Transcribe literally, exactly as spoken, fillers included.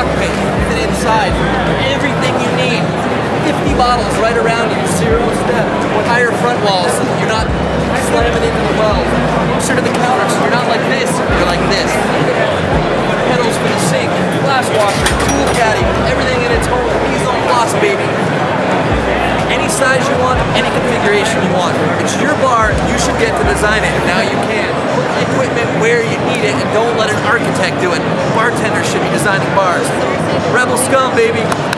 cockpit, even inside. Everything you need. fifty bottles right around you, zero step. Higher front walls so that you're not slamming into the wells. Closer to the counter so you're not like this, you're like this. Pedals for the sink, glass washer, tool caddy, everything in its home. Mise en place, baby. Any size you want, any configuration you want. It's your bar, you should get to design it. Now you can. Put the equipment where you need it and don't let an architect do it. Bartenders should be designing bars. Rebel scum, baby.